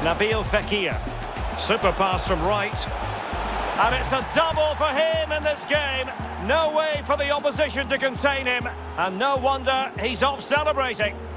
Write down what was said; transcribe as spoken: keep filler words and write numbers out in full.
Nabil Fekir. Super pass from right. And it's a double for him in this game. No way for the opposition to contain him. And no wonder he's off celebrating.